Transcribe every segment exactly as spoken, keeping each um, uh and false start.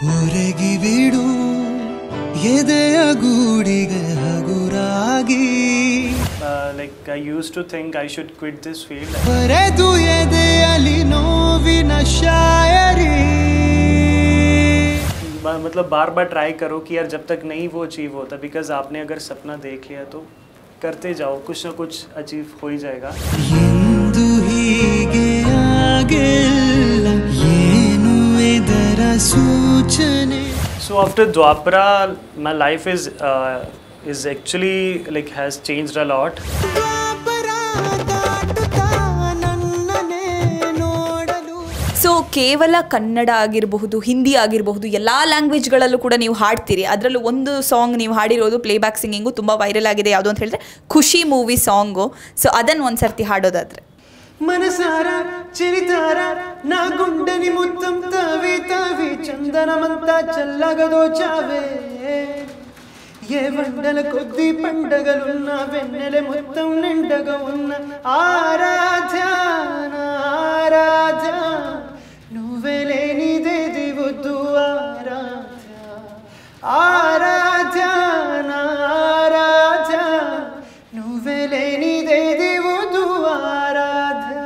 ಊರೆಗಿ ಬಿಡು ಎದೆಯ ಗೂಡಿಗೆ ಹಗುರಾಗಿ. Like I used to think I should quit this field. ಬರೆದು ಎದೆಯಲ್ಲಿ ನೋವಿನ ಶಾಯರಿ. मतलब बार बार ट्राई करो कि यार जब तक नहीं वो अचीव होता, बिकॉज आपने अगर सपना देख लिया तो करते जाओ, कुछ ना कुछ अचीव हो ही जाएगा. ಎಂದು ಹೀಗೆ ಆಗಿಲ್ಲ ಏನು ಇದರ ಸೂಚನೆ. So after Dwapara, my life is uh, is actually like has changed a lot. So ಕೇವಲ ಕನ್ನಡ ಆಗಿರಬಹುದು, ಹಿಂದಿ ಆಗಿರಬಹುದು, ಎಲ್ಲ ಲ್ಯಾಂಗ್ವೇಜ್ಗಳಲ್ಲೂ ಕೂಡ ನೀವು ಹಾಡ್ತೀರಿ. ಅದರಲ್ಲೂ ಒಂದು ಸಾಂಗ್ ನೀವು ಹಾಡಿರೋದು ಪ್ಲೇಬ್ಯಾಕ್ ಸಿಂಗಿಂಗು ತುಂಬ ವೈರಲ್ ಆಗಿದೆ. ಯಾವುದು ಅಂತ ಹೇಳಿದ್ರೆ ಖುಷಿ ಮೂವಿ ಸಾಂಗು. ಸೊ ಅದನ್ನು ಒಂದು ಸರ್ತಿ ಹಾಡೋದಾದ್ರೆ. మనసార చిరితార నా గుండెని మొత్తం తవి తవి చందనమంతా చల్లగదో చావే. ఏ వండల కొద్ది పండగలున్న వెన్నెల మొత్తం నిండగా ఉన్న ఆరాధ్య ఆరాధ్య నువ్వే లేనిదేది వద్దు ఆరాధ్య ఆరాధ్య ఆరాధ్య నువ్వే లేనిదేది వద్దు ఆరాధ్య.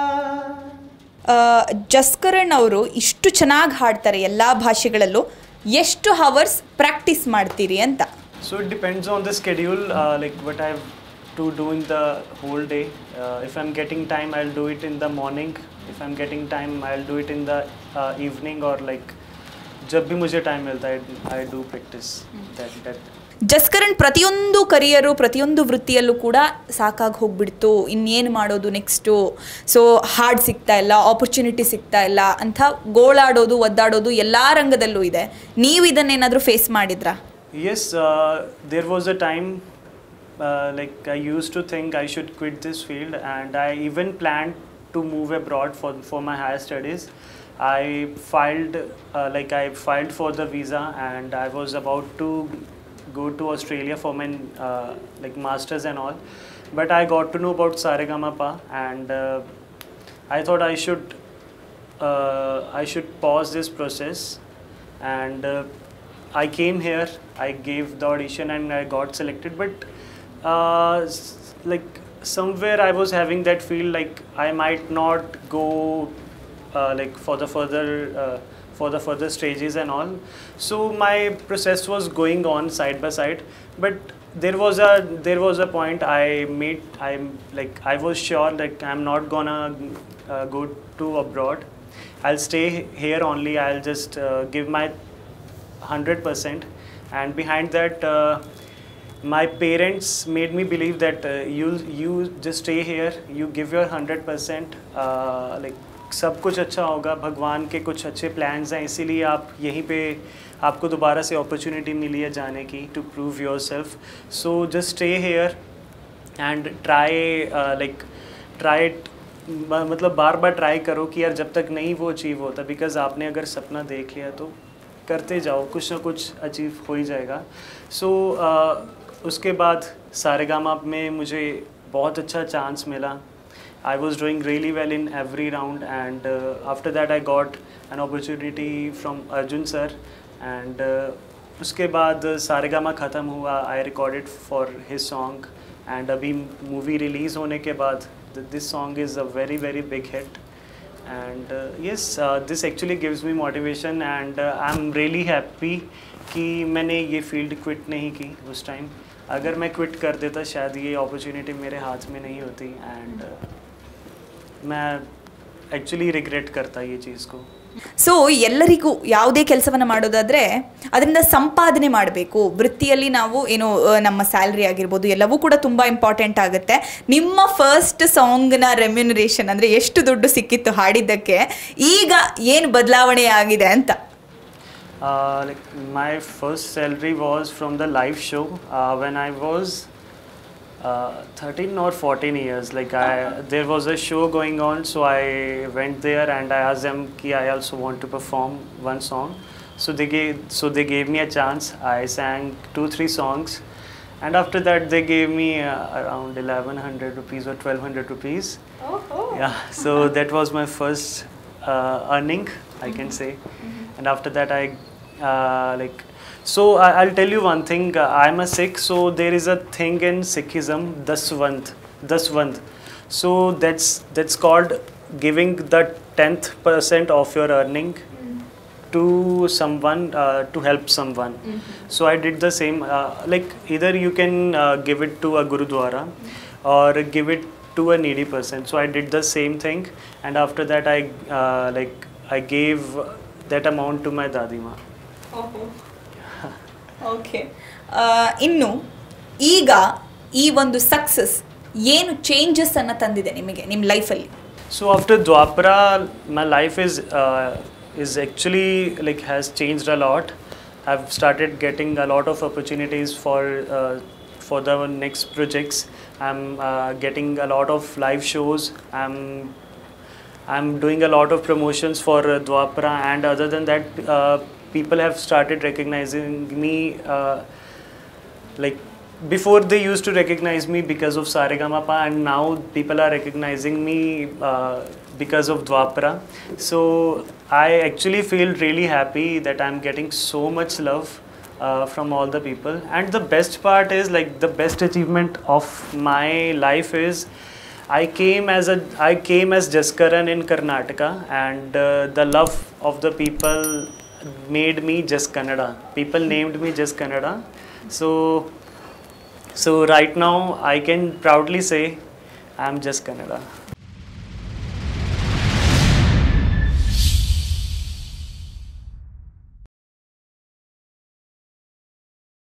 ಜಸ್ಕರಣ್ ಅವರು ಇಷ್ಟು ಚೆನ್ನಾಗಿ ಹಾಡ್ತಾರೆ ಎಲ್ಲ ಭಾಷೆಗಳಲ್ಲೂ. ಎಷ್ಟು ಹವರ್ಸ್ ಪ್ರಾಕ್ಟೀಸ್ ಮಾಡ್ತೀರಿ ಅಂತ? So it depends on the schedule, uh, like what I have to do in the whole day. Uh, if I'm getting time, I'll do it in the morning. If I'm getting time, I'll do it in the uh, evening, or like जब भी मुझे time मिलता है, I do practice that that. Jaskaran ಪ್ರತಿಯೊಂದು ಕರಿಯರು, ಪ್ರತಿಯೊಂದು ವೃತ್ತಿಯಲ್ಲೂ ಕೂಡ ಸಾಕಾಗಿ ಹೋಗ್ಬಿಡ್ತು, ಇನ್ನೇನು ಮಾಡೋದು ನೆಕ್ಸ್ಟು, ಸೊ ಹಾಡ್ ಸಿಗ್ತಾ ಇಲ್ಲ, ಆಪರ್ಚುನಿಟಿ ಸಿಗ್ತಾ ಇಲ್ಲ ಅಂತ ಗೋಳಾಡೋದು, ಒದ್ದಾಡೋದು ಎಲ್ಲ ರಂಗದಲ್ಲೂ ಇದೆ. ನೀವು ಇದನ್ನೇನಾದರೂ ಫೇಸ್ ಮಾಡಿದ್ರಾ? Yes, uh, there was a time uh, like I used to think I should quit this field, and I even planned to move abroad for for my higher studies. I filed uh, like I filed for the visa, and I was about to go to Australia for my uh, like masters and all, but I got to know about Saregama-pa, and uh, I thought I should uh, I should pause this process, and uh, I came here, I gave the audition and I got selected, but uh, like somewhere I was having that feel like I might not go uh, like for the further uh, for the further stages and all. So my process was going on side by side, but there was a there was a point I made I like I was sure like I'm not gonna uh, go to abroad. I'll stay here only. I'll just uh, give my one hundred percent, and behind that uh, my parents made me believe that uh, you you just stay here, you give your one hundred percent, uh, like सब कुछ अच्छा होगा, भगवान के कुछ अच्छे plans हैं, इसीलिए आप यहीं पे आपको दोबारा से अपॉर्चुनिटी मिली है जाने की to prove yourself. So just stay here and try like try मतलब बार बार ट्राई करो कि यार जब तक नहीं वो अचीव होता, बिकॉज आपने अगर सपना देख लिया तो करते जाओ, कुछ ना कुछ अचीव हो ही जाएगा. सो so, uh, उसके बाद सारेगामा में मुझे बहुत अच्छा चांस मिला. I was doing really well in every round, and uh, after that I got an opportunity from Arjun sir, and uh, उसके बाद सारेगामा ख़त्म हुआ. I recorded for his song, and अभी movie release होने के बाद this song is a very very big hit. And uh, yes, uh, this actually gives me motivation, and uh, I'm really happy कि मैंने ये फील्ड क्विट नहीं की उस टाइम. अगर मैं क्विट कर देता शायद ये अपॉर्चुनिटी मेरे हाथ में नहीं होती, एंड uh, मैं एक्चुअली रिग्रेट करता ये चीज़ को. ಸೊ ಎಲ್ಲರಿಗೂ ಯಾವುದೇ ಕೆಲಸವನ್ನು ಮಾಡೋದಾದರೆ ಅದರಿಂದ ಸಂಪಾದನೆ ಮಾಡಬೇಕು. ವೃತ್ತಿಯಲ್ಲಿ ನಾವು ಏನು ನಮ್ಮ ಸ್ಯಾಲ್ರಿ ಆಗಿರ್ಬೋದು ಎಲ್ಲವೂ ಕೂಡ ತುಂಬ ಇಂಪಾರ್ಟೆಂಟ್ ಆಗುತ್ತೆ. ನಿಮ್ಮ ಫಸ್ಟ್ ಸಾಂಗ್ನ ರೆಮ್ಯುನರೇಷನ್ ಅಂದರೆ ಎಷ್ಟು ದುಡ್ಡು ಸಿಕ್ಕಿತ್ತು ಹಾಡಿದ್ದಕ್ಕೆ, ಈಗ ಏನು ಬದಲಾವಣೆ ಆಗಿದೆ ಅಂತ? Like my first salary was from the live show when I was Uh, thirteen or fourteen years. Like I, there was a show going on, so I went there and I asked them ki I also want to perform one song. So they gave, so they gave me a chance. I sang two, three songs, and after that they gave me uh, around eleven hundred rupees or twelve hundred rupees. Oh, oh. Yeah. So that was my first uh, earning, I can say. Mm-hmm. And after that I uh, like so I, I'll tell you one thing. uh, I'm a Sikh, so there is a thing in Sikhism, daswand daswand so that's that's called giving the tenth percent of your earning to someone, uh, to help someone. So I did the same, uh, like either you can uh, give it to a gurudwara or give it to a needy person. So I did the same thing, and after that I uh, like I gave that amount to my dadima. Okay ಇನ್ನು ಈಗ ಈ ಒಂದು success ಏನು changes ಅನ್ನ ತಂದಿದೆ ನಿಮಗೆ ನಿಮ್ಮ ಲೈಫಲ್ಲಿ? So after Dwapara, my life is uh, is actually like has changed a lot. I've started getting a lot of opportunities for uh, for the next projects. I'm uh, getting a lot of live shows. I'm I'm doing a lot of promotions for uh, Dwapara, and other than that, uh, people have started recognizing me. Uh, like before, they used to recognize me because of Saregamapa, and now people are recognizing me uh, because of Dwapara. So I actually feel really happy that I'm getting so much love uh, from all the people. And the best part is, like, the best achievement of my life is I came as a I came as Jaskaran in Karnataka, and uh, the love of the people made me Just Kannada. People named me Just Kannada. So so right now I can proudly say I'm Just Kannada.